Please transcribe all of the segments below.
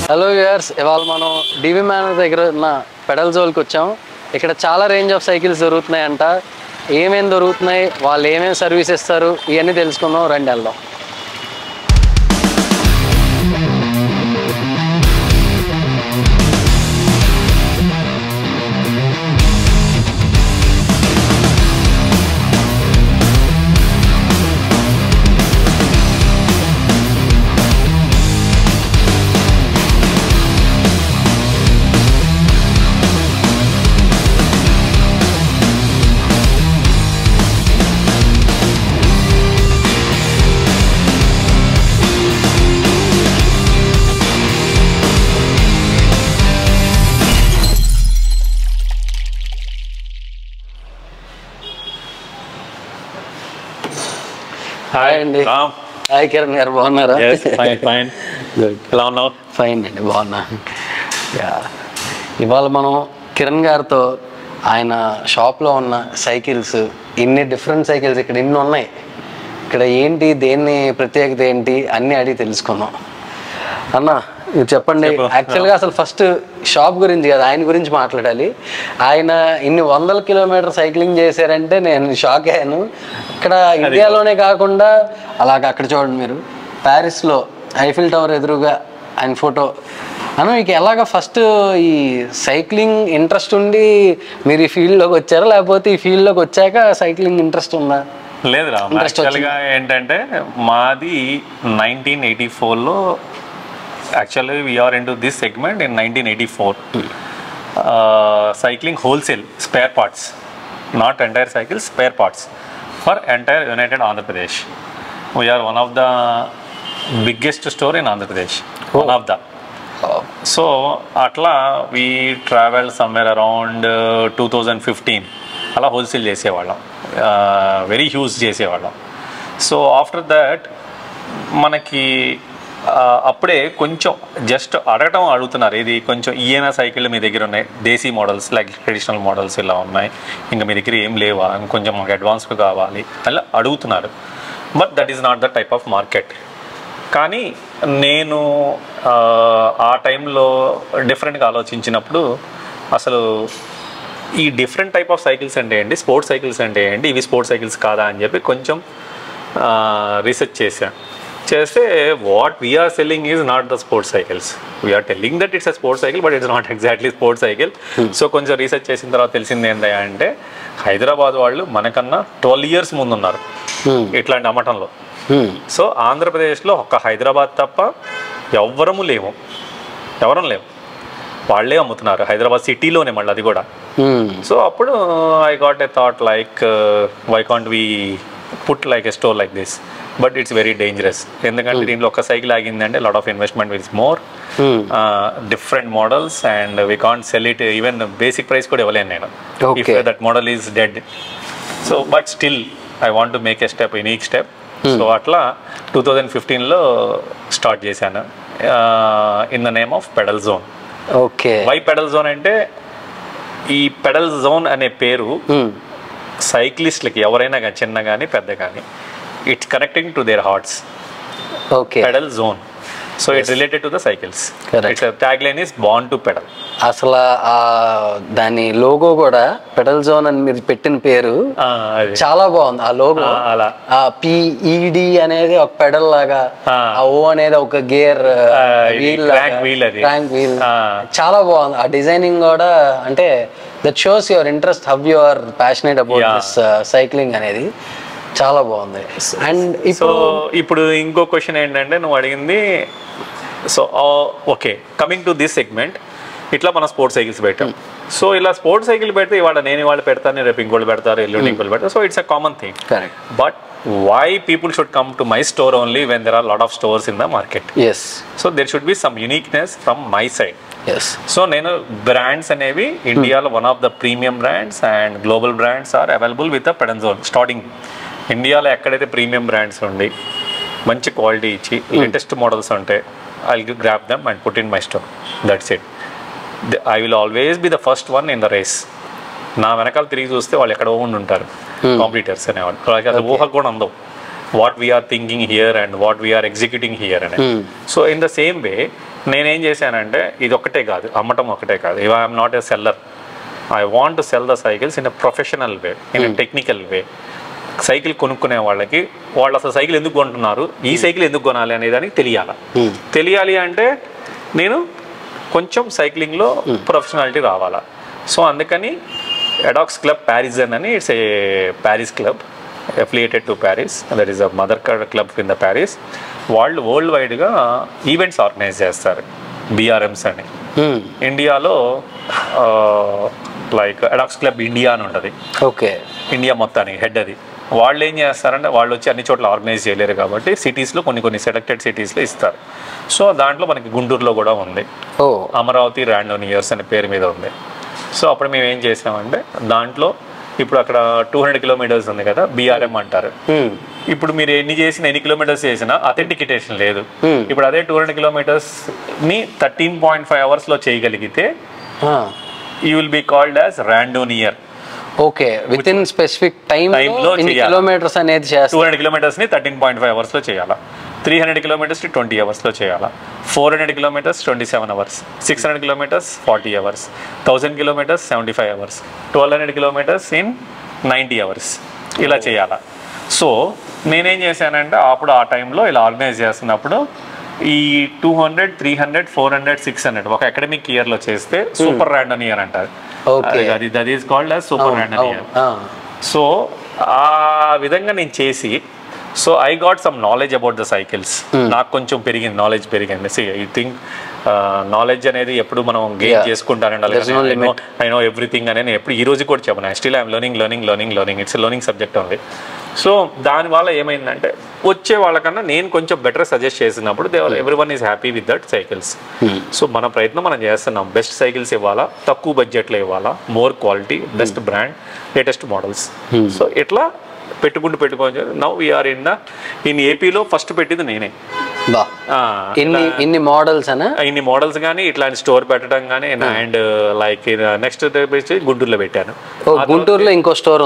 Hello viewers, ఇవాళ మనం డివి man దగ్గర ఉన్న పెడల్ జోన్కి వచ్చాం. ఇక్కడ చాలా రేంజ్ ఆఫ్ సైకిల్స్ దొరుకుతున్నాయంట. ఏమేమి దొరుకుతున్నాయి, వాళ్ళు ఏమేమి సర్వీస్ ఇస్తారు, ఇవన్నీ తెలుసుకుందాం. రండి వెళ్దాం. హాయ్ అండి. హాయ్ కిరణ్ గారు, బాగున్నారా? ఎలా ఉన్నావు? ఫైన్ అండి, బాగున్నా. ఇవాళ మనం కిరణ్ గారితో ఆయన షాప్లో ఉన్న సైకిల్స్, ఇన్ని డిఫరెంట్ సైకిల్స్ ఇక్కడ ఇన్ని ఉన్నాయి, ఇక్కడ ఏంటి, దేన్ని ప్రత్యేకత ఏంటి అన్నీ అడిగి తెలుసుకుందాం. అన్న మీరు చెప్పండి. యాక్చువల్గా అసలు ఫస్ట్ షాప్ గురించి కదా, ఆయన గురించి మాట్లాడాలి. ఆయన ఇన్ని 100 కిలోమీటర్ సైక్లింగ్ చేశారంటే నేను షాక్ అయ్యాను. ఇక్కడ ఇండియాలోనే కాకుండా అలాగ అక్కడ చూడండి మీరు, ప్యారిస్లో ఐఫిల్ టవర్ ఎదురుగా ఆయన ఫోటో. అన్న మీకు ఎలాగ ఫస్ట్ ఈ సైక్లింగ్ ఇంట్రెస్ట్ ఉండి మీరు ఈ ఫీల్డ్లోకి వచ్చారా, లేకపోతే ఈ ఫీల్డ్లోకి వచ్చాక సైక్లింగ్ ఇంట్రెస్ట్ ఉందా? లేదు రా, యాక్చువల్గా ఏంటంటే మాది 1984లో. Actually, we are into this segment in 1984. Cycling wholesale spare parts, not entire cycles, spare parts for entire United Andhra Pradesh. We are one of the biggest store in Andhra Pradesh. One of the. So, atla we traveled somewhere around 2015. Ala wholesale చేసేవాళ్ళం, very huge చేసేవాళ్ళం. So after that మనకి అప్పుడే కొంచెం just అడుగుతున్నారు, ఇది కొంచెం ఈయన cycle మీ దగ్గర ఉన్నాయి, desi models like traditional models ఇలా ఉన్నాయి, ఇంకా మీ దగ్గర ఏం లేవా, కొంచెం మాకు అడ్వాన్స్గా కావాలి అలా అడుగుతున్నారు. But that is not the type of market. కానీ నేను ఆ టైంలో డిఫరెంట్గా ఆలోచించినప్పుడు అసలు ఈ డిఫరెంట్ టైప్ ఆఫ్ సైకిల్స్ అంటే ఏంటి, స్పోర్ట్స్ సైకిల్స్ అంటే ఏంటి, ఇవి స్పోర్ట్స్ సైకిల్స్ కాదా అని చెప్పి కొంచెం రీసెర్చ్ చేస్తే what we are selling is not the sports cycles. We are telling that it's a sports cycle, but it's not exactly sports cycle. So కొంచెం రీసెర్చ్ చేసిన తర్వాత తెలిసింది ఏంటంటే హైదరాబాద్ వాళ్ళు మనకన్నా 12 years ముందున్నారు ఇట్లాంటి అమ్మటంలో. సో ఆంధ్రప్రదేశ్లో ఒక్క హైదరాబాద్ తప్ప ఎవరము లేవు, వాళ్ళే అమ్ముతున్నారు హైదరాబాద్ సిటీలోనే, మళ్ళీ అది కూడా. సో అప్పుడు I got a thought like why can't we put like a store like this, but it's very dangerous. ఎందుకంటే దీంట్లో ఒక సైకిల్ ఆగిందంటే lot of investment with more different models and we can't sell it. Even basic price కూడా ఇవ్వలేను నేను if that model is dead. So but still I want to make a step, unique step. So అట్లా 2015లో start చేశాను in the name of pedal Zone. Okay, why Pedal Zone అంటే ఈ pedal zone అనే పేరు సైక్లిస్ట్లకి ఎవరైనా కానీ, చిన్న కానీ పెద్ద కానీ, it's connecting to their hearts. Okay. Pedal zone. So yes. It's related to the cycles. Correct. Its tagline is born to pedal. అసలు దాని లోగో కూడా పెడల్ జోన్ అని మీరు పెట్టిన పేరు చాలా బాగుంది. ఆ లోగో PED అనేది ఒక పెడల్ లాగా, ఆ O అనేది ఒక గేర్ వీల్, ట్రాంక్ వీల్, చాలా బాగుంది. ఆ డిజైనింగ్ కూడా అంటే that shows your interest, how you are passionate about this cycling అనేది చాలా బాగుంది. అండ్ ఇప్పుడు ఇంకో క్వశ్చన్ ఏంటంటే నువ్వు అడిగింది, so okay, coming to this segment, ఇట్లా మనం స్పోర్ట్స్ సైకిల్స్ పెట్టాం. సో ఇలా స్పోర్ట్స్ సైకిల్ పెడితే ఇవాళ నేను ఇవాళ పెడతాను, రేపు ఇంకోళ్ళు పెడతారు, ఎల్లుండి ఇంకోళ్ళు పెడతారు. So it's a common thing. Correct. But why people should come to my store only when there are a lot of stores in the market? Yes. So there should be some uniqueness from my side. Yes. So నేను brands అనేవి ఇండియాలో one of the premium brands and global brands are available with the Pedal Zone. Starting ఇండియాలో ఎక్కడైతే premium brands ఉండి మంచి quality ఇచ్చి latest models ఉంటే I will grab them and put in my store. That's it. I will always be the first one in the race. నా వెనకాల తిరిగి చూస్తే వాళ్ళు ఎక్కడ ఉంటారు కాంపిటీటర్స్ అనేవాళ్ళు. వాళ్ళకి అది ఊహ కూడా అందవు what we are thinking here and what we are executing here. So in the same way, నేనేం చేశానంటే ఇది ఒకటే కాదు, అమ్మటం ఒకటే కాదు. If I'm not a seller, I want to sell the cycles in a professional way, in a technical way. Cycle కొనుక్కునే వాళ్ళకి వాళ్ళు అసలు సైకిల్ ఎందుకు కొంటున్నారు, ఈ సైకిల్ ఎందుకు కొనాలి అనే దానికి తెలియాలి అంటే నేను కొంచెం సైక్లింగ్లో ప్రొఫెషనాలిటీ రావాలా. సో అందుకని ఎడాక్స్ క్లబ్ ప్యారిజన్ అని, it's a Paris club affiliated to Paris, that is a mother club in the Paris. వాళ్ళు వరల్డ్ వైడ్గా ఈవెంట్స్ ఆర్గనైజ్ చేస్తారు, BRMs అని. ఇండియాలో లైక్ ఎడాక్స్ క్లబ్ ఇండియా అని ఉంటుంది. ఓకే, ఇండియా మొత్తానికి హెడ్ అది. వాళ్ళు ఏం చేస్తారంటే వాళ్ళు వచ్చి అన్ని చోట్ల ఆర్గనైజ్ చేయలేరు కాబట్టి సిటీస్లో కొన్ని సెలెక్టెడ్ సిటీస్లో ఇస్తారు. సో దాంట్లో మనకి గుంటూరులో కూడా ఉంది, అమరావతి ర్యాండోనియర్స్ అనే పేరు మీద ఉంది. సో అప్పుడు మేము ఏం చేసామంటే దాంట్లో ఇప్పుడు అక్కడ 200 కిలోమీటర్స్ ఉంది కదా, BRM అంటారు. ఇప్పుడు మీరు ఎన్ని కిలోమీటర్స్ చేసినా అథెంటికేషన్ లేదు. ఇప్పుడు అదే 200 కిలోమీటర్స్ ని 13.5 hours లో చేయగలిగితే you will be called as randonneur. Okay, within specific టైంలో కిలోమీటర్స్ అనేది 200 కిలోమీటర్స్ ని 13.5 hours లో చేయాలా, 300 కిలోమీటర్స్ 20 hours లో చేయాలా, 400 kilometres 27 hours, 600 kilometres 40 hours, 1000 kilometres 75 hours, 1200 kilometres in 90 hours ఇలా చేయాలా. సో నేనేం చేశానంటే అప్పుడు ఆ టైంలో ఇలా ఆర్గనైజ్ చేస్తున్నప్పుడు ఈ 200, 300, 400, 600 ఒక అకాడమిక్ ఇయర్లో చేస్తే సూపర్ ర్యాండోనియర్ అంటారు. That is called as super randonneur. So ఆ విధంగా నేను చేసి, so I got some knowledge about the cycles. నాకు కొంచెం నాలెడ్జ్ పెరిగింది. ఐ థింక్ నాలెడ్జ్ అనేది ఎప్పుడు మనం గెయిన్ చేసుకుంటానండి. ఐ నో ఎవ్రీథింగ్ అనేది ఎప్పుడు ఈ రోజు కూడా చెప్పను. Still I'm learning. It's learning subject only. So దానివల్ల ఏమైందంటే వచ్చే వాళ్ళకన్నా నేను కొంచెం బెటర్ సజెస్ట్ చేసినప్పుడు everyone is happy with that cycles. So మన ప్రయత్నం మనం చేస్తున్నాం, బెస్ట్ సైకిల్స్ ఇవ్వాలా, తక్కువ బడ్జెట్లో ఇవ్వాలా, more quality, best brand, latest models. So ఇట్లా పెట్టుకొని నౌ వీఆర్ ఇన్ ఏపీలో ఫస్ట్ పెట్టింది నేనే. ఇన్ని మోడల్స్ కానీ ఇట్లాంటి స్టోర్ పెట్టడం కానీ, అండ్ లైక్ నెక్స్ట్ గుంటూరులో పెట్టాను. గుంటూరులో ఇంకో స్టోర్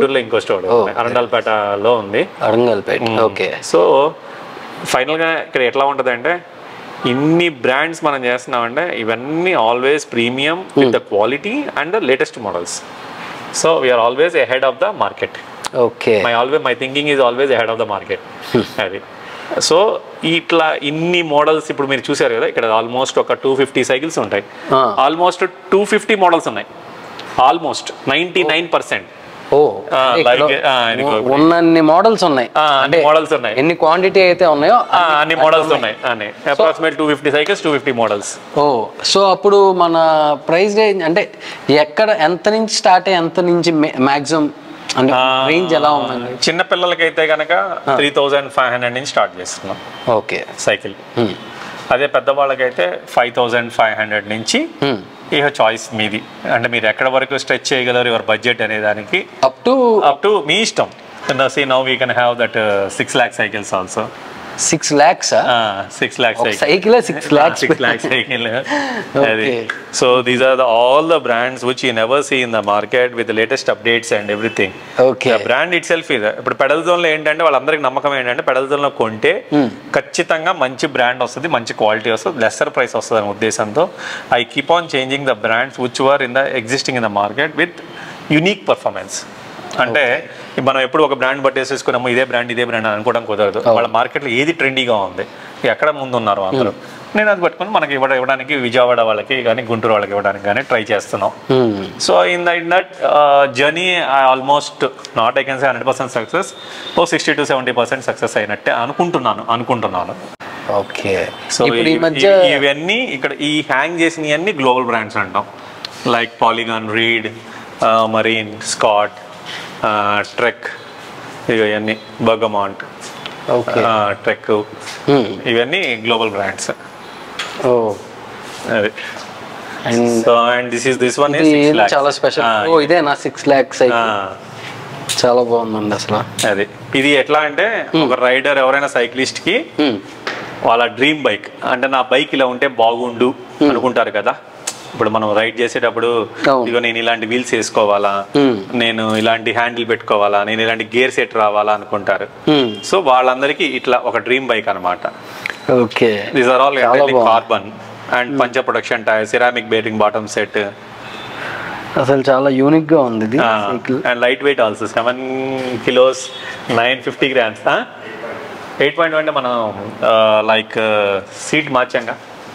అరండల్పేటలో ఉంది. ఓకే. సో ఫైనల్ గా ఇక్కడ ఎట్లా ఉంటది అంటే ఇన్ని బ్రాండ్స్ మనం చేస్తున్నామంటే ఇవన్నీ always premium with the quality and the latest models. So we are always ahead of the market. Okay, my thinking is always ahead of the market. అది. సో ఇట్లా ఇన్ని మోడల్స్ ఇప్పుడు మీరు చూసారు కదా, ఇక్కడ ఆల్మోస్ట్ ఒక 250 సైకిల్స్ ఉంటాయి. ఆల్మోస్ట్ 250 మోడల్స్ ఉన్నాయి, ఆల్మోస్ట్ 99%. ఉన్నన్ని మోడల్స్ ఉన్నాయి, ఎన్ని క్వాంటిటీ అయితే ఉన్నాయో అన్ని మోడల్స్ ఉన్నాయి. Approximate 250 cycles, 250 models. సో అప్పుడు మన ప్రైస్ రేంజ్ అంటే ఎక్కడ, ఎంత నుంచి స్టార్ట్ అయ్యి ఎంత నుంచి మాక్సిమం అంటే రేంజ్ ఎలా ఉందండి? చిన్న పిల్లలకైతే కనుక 3500 నుంచి స్టార్ట్ చేస్తున్నాం. Okay, cycle. అదే పెద్దవాళ్ళకైతే 5500 నుంచి. ఇక చాయిస్ మీది, అంటే మీరు ఎక్కడ వరకు స్ట్రెచ్ చేయగలరు యువర్ బడ్జెట్ అనే దానికి అప్ టు మీ ఇష్టం. Now we can have that 6 lakh cycles also. 6 lakhs? 6 lakh cycle. 6 lakhs cycle. So these are all the brands which you never see in the market with the latest updates and everything. Okay. The brand itself is. ఇప్పుడు Pedal Zone లో ఏంటంటే వాళ్ళందరికి నమ్మకం ఏంటంటే pedal Zone లో కొంటే ఖచ్చితంగా మంచి బ్రాండ్ వస్తుంది, మంచి క్వాలిటీ వస్తుంది, లెస్సర్ ప్రైస్ వస్తుంది అనే ఉద్దేశంతో I keep on changing the brands which were in the existing in the market with unique performance. అంటే మనం ఎప్పుడు ఒక బ్రాండ్ పట్టేసేసుకున్నాము ఇదే బ్రాండ్ అనుకోవడం కుదరదు. వాళ్ళ మార్కెట్లో ఏది ట్రెండీగా ఉంది, ఎక్కడ ముందు ఉన్నారు అందరూ, నేను అది పట్టుకుని మనకి ఇవ్వడానికి విజయవాడ వాళ్ళకి కానీ గుంటూరు వాళ్ళకి ఇవ్వడానికి కానీ ట్రై చేస్తున్నాం. So in that journey I almost not I can say 100% success, 60 to 70% success అయినట్టే అనుకుంటున్నాను. ఓకే. సో ఇవన్నీ ఇక్కడ ఈ హ్యాంగ్ చేసినవన్నీ గ్లోబల్ బ్రాండ్స్ అంటాం, like Polygon, Reid, Marin, Scott, Trek, ఇవన్నీ బర్గమాంట్, ట్రెక్, ఇవన్నీ గ్లోబల్ బ్రాండ్స్. అది. అండ్ దిస్ వన్ చాలా స్పెషల్. ఇదేనా 6 lakhs? చాలా బాగుందండి అసలు. అది ఇది ఎట్లా అంటే ఒక రైడర్ ఎవరైనా సైక్లిస్ట్ కి వాళ్ళ డ్రీమ్ బైక్, అంటే నా బైక్ ఇలా ఉంటే బాగుండు అనుకుంటారు కదా. ఇప్పుడు మనం రైడ్ చేసేటప్పుడు ఇదిగో నేను ఇలాంటి వీల్స్ వేసుకోవాలా, నేను ఇలాంటి హ్యాండిల్ పెట్టుకోవాలా, నేను ఇలాంటి గేర్ సెట్ రావాలా అనుకుంటారు. సో వాళ్ళందరికీ ఇట్లా ఒక డ్రీమ్ బైక్ అనమాట. Okay. These are all carbon and puncture protection tyre, ceramic bearing bottom set. అసలు చాలా యూనిక్ గా ఉంది ఇది cycle. And light weight also 7 kilos 950 grams. 8.1 అంటే మనం లైక్ సీట్ మార్చాంగా,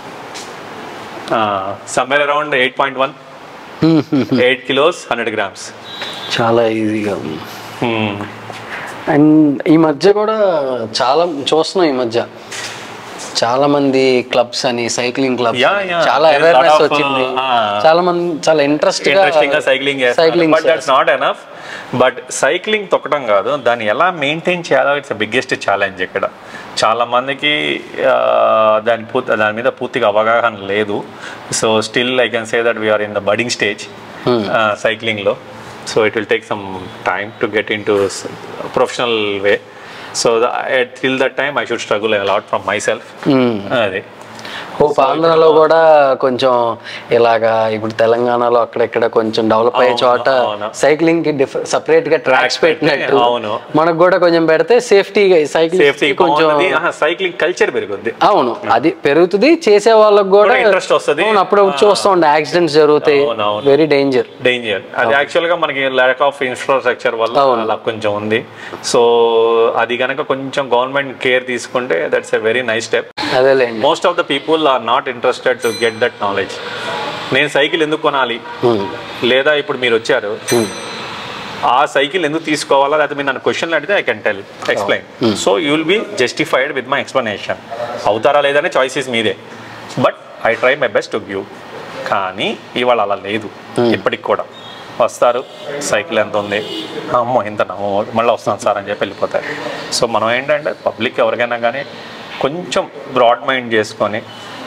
సమ్వేర్ అరౌండ్ 8.1, 8 kilos 100 grams. చాలా ఈజీగా ఉంది. అండ్ ఈ మధ్య కూడా చాలా చూస్తున్నాం, ఈ మధ్య చాలా మంది క్లబ్స్ అని, సైక్లింగ్ క్లబ్స్, చాలా అవేర్నెస్ వచ్చింది, చాలా మంది చాలా ఇంట్రెస్టింగ్ గా cycling. But that's not enough. But cycling తొక్కడం కాదు, దాన్ని ఎలా మెయింటైన్ చేయాలో ఇట్స్ బిగ్గెస్ట్ ఛాలెంజ్ ఇక్కడ. చాలా మందికి దాని మీద పూర్తిగా అవగాహన లేదు. So still I can say that we are in the budding stage సైక్లింగ్లో. So it will take some time to get into professional way. So till that time I should struggle a lot from myself. అది hope ఆంధ్రాలో కూడా కొంచెం ఇలాగా, ఇప్పుడు తెలంగాణలో అక్కడెక్కడ కొంచెం డెవలప్ అయ్యే చోట సైక్లింగ్ కి సపరేట్ గా ట్రాక్స్ పెట్టినట్టు మనకు కూడా కొంచెం పెడితే సేఫ్టీగా కొంచెం సైక్లింగ్ కల్చర్ పెరుగుద్ది. అవును, అది పెరుగుతుంది, చేసే వాళ్ళకి కూడా ఇంట్రెస్ట్ వస్తుంది. అప్పుడు చూస్తూ ఉండే యాక్సిడెంట్స్ జరుగుతాయి, వెరీ డేంజర్. అది యాక్చువల్ గా మనకి ల్యాక్ ఆఫ్ ఇన్ఫ్రాస్ట్రక్చర్ వల్ల అలా కొంచెం ఉంది. సో అది కనుక కొంచెం గవర్నమెంట్ కేర్ తీసుకుంటే that's a very nice step. అదేలేండి. Most of the people are not interested to get that knowledge. నేను సైకిల్ ఎందుకు కొనాలి, లేదా ఇప్పుడు మీరు వచ్చారు ఆ సైకిల్ ఎందుకు తీసుకోవాలా, లేకపోతే మీరు నన్ను క్వశ్చన్లు అడిగితే I can explain. So you will be justified with my explanation. అవుతారా లేదనే చాయిసెస్ మీదే, but I try my best to give. కానీ ఇవాళ అలా లేదు. ఇప్పటికి కూడా వస్తారు, సైకిల్ ఎంత ఉంది, అమ్మో ఇంత మళ్ళీ వస్తాను సార్ అని చెప్పి వెళ్ళిపోతారు. సో మనం ఏంటంటే పబ్లిక్ ఎవరికైనా కానీ కొంచెం బ్రాడ్ మైండ్ చేసుకొని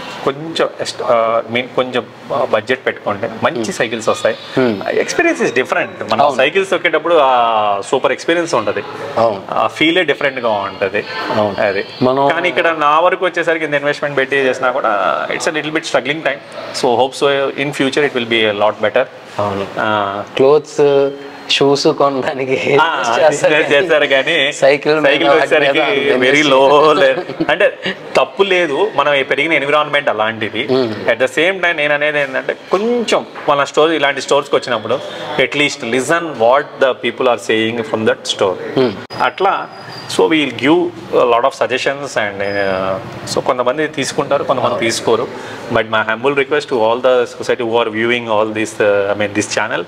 కొంచెం బడ్జెట్ పెట్టుకుంటే మంచి సైకిల్స్ వస్తాయి. Experience is different. మనం సైకిల్స్ తొక్కేటప్పుడు ఆ సూపర్ ఎక్స్పీరియన్స్ ఉంటుంది, ఆ ఫీలే డిఫరెంట్ గా ఉంటుంది. అది కానీ ఇక్కడ నా వరకు వచ్చేసరికి ఇంత ఇన్వెస్ట్మెంట్ పెట్టి చేసినా కూడా it's a little bit struggling time. So hope so in future it will be lot better. Clothes, shoes కొనడానికి చేస్తారు కానీ సైకిల్ వచ్చేసరికి వెరీ లో. అంటే తప్పు లేదు, మనం పెరిగిన ఎన్విరాన్మెంట్ అలాంటిది. అట్ ద సేమ్ టైం నేను అనేది ఏంటంటే కొంచెం మన స్టోర్ ఇలాంటి స్టోర్స్కి వచ్చినప్పుడు at least listen what the people are saying from that store. అట్లా so we'll give lot of suggestions. And so కొంతమంది తీసుకుంటారు, కొంతమంది తీసుకోరు. But my humble request to all the society who are viewing all this this channel,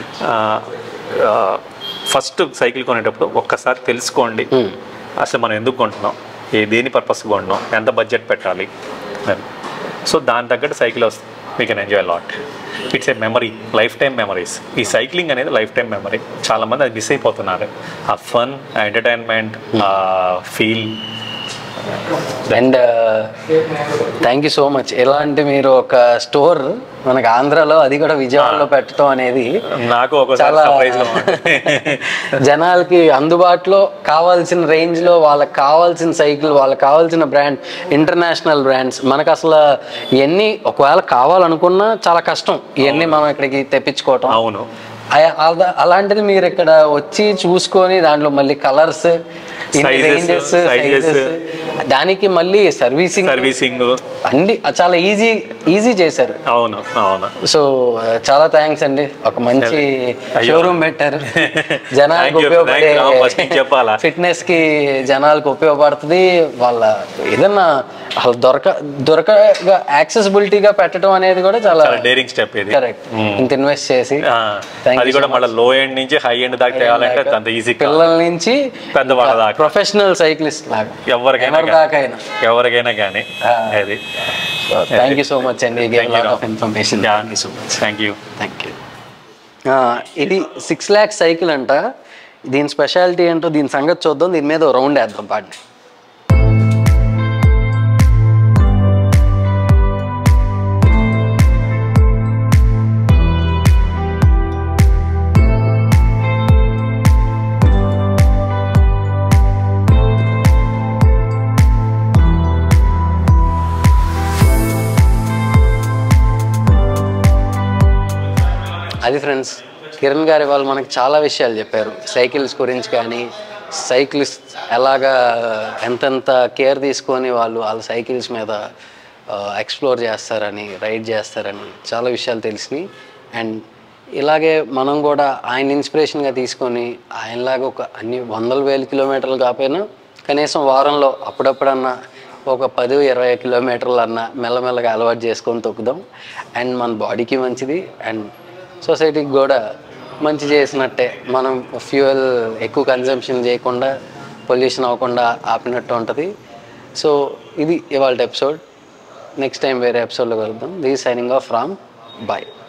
first cycle కొనేటప్పుడు ఒక్కసారి తెలుసుకోండి అసలు మనం ఎందుకు కొంటున్నాం, దేని పర్పస్ కొంటున్నాం, ఎంత బడ్జెట్ పెట్టాలి. సో దాని తగ్గట్టు సైకిల్ వస్తుంది, we can enjoy lot. It's a memory, life time memories. ఈ సైక్లింగ్ అనేది లైఫ్ టైమ్ మెమరీ. చాలామంది అది మిస్ అయిపోతున్నారు, ఆ ఫన్, ఆ ఎంటర్టైన్మెంట్, ఆ feel. And thank you so much. ఎలాంటి మీరు ఒక స్టోర్ మనకు ఆంధ్రాలో, అది కూడా విజయవాడలో పెట్టడం అనేది నాకు చాలా జనాలకి అందుబాటులో కావాల్సిన రేంజ్లో వాళ్ళకి కావాల్సిన సైకిల్, వాళ్ళకి కావాల్సిన బ్రాండ్, ఇంటర్నేషనల్ బ్రాండ్స్. మనకు అసలు ఇవన్నీ ఒకవేళ కావాలనుకున్నా చాలా కష్టం ఇవన్నీ మనం ఇక్కడికి తెప్పించుకోవటం. అవును. అలాంటిది మీరు ఇక్కడ వచ్చి చూసుకొని దాంట్లో మళ్ళీ కలర్స్, దానికి మళ్ళీ సర్వీసింగ్ అన్ని చాలా ఈజీ చేశారు. అవును అవును. సో చాలా థ్యాంక్స్ అండి. ఒక మంచి షోరూమ్ పెట్టారు, జనాలకు ఉపయోగపడే, ఫిట్నెస్ కి జనాలకు ఉపయోగపడుతుంది. వాళ్ళ ఏదన్నా అసలు దొరకగా యాక్సెసిబిలిటీగా పెట్టడం అనేది కూడా చాలా డేరింగ్ స్టెప్. కరెక్ట్. ఇంత ఇన్వెస్ట్ చేసి అది కూడా మళ్ళీ లో ఎండ్ నుంచి హై ఎండ్ దాకా చేయాలంటే అంత ఈజీ. పిల్లల నుంచి పెద్దవాళ్ళ దాకా ప్రొఫెషనల్ సైక్లిస్ట్ లాగా ఎవరికైనా కానీ. అది థ్యాంక్ యూ సో మచ్ అండి. ఇన్ఫర్మేషన్. Thank you. ఇది 6 lakhs సైకిల్ అంట. దీని స్పెషాలిటీ ఏంటో, దీని సంగతి చూద్దాం. దీని మీద రౌండ్ వేద్దాం పాడి. అది ఫ్రెండ్స్, కిరణ్ గారి వాళ్ళు మనకు చాలా విషయాలు చెప్పారు సైకిల్స్ గురించి. కానీ సైక్లిస్ట్ ఎలాగా ఎంతెంత కేర్ తీసుకొని వాళ్ళ సైకిల్స్ మీద ఎక్స్ప్లోర్ చేస్తారని, రైడ్ చేస్తారని చాలా విషయాలు తెలిసినాయి. అండ్ ఇలాగే మనం కూడా ఆయన ఇన్స్పిరేషన్గా తీసుకొని ఆయనలాగా ఒక అన్ని 100,000 కిలోమీటర్లు కాకపోయినా కనీసం వారంలో అప్పుడప్పుడన్నా ఒక 10-20 కిలోమీటర్లు అన్నా మెల్లమెల్లగా అలవాటు చేసుకొని తొక్కుదాం. అండ్ మన బాడీకి మంచిది అండ్ సొసైటీకి కూడా మంచి చేసినట్టే. మనం ఫ్యూయల్ ఎక్కువ కన్జంప్షన్ చేయకుండా, పొల్యూషన్ అవ్వకుండా ఆపినట్టు ఉంటుంది. సో ఇది ఇవాళ ఎపిసోడ్. నెక్స్ట్ టైం వేరే ఎపిసోడ్లో కలుద్దాం. This signing off from bye.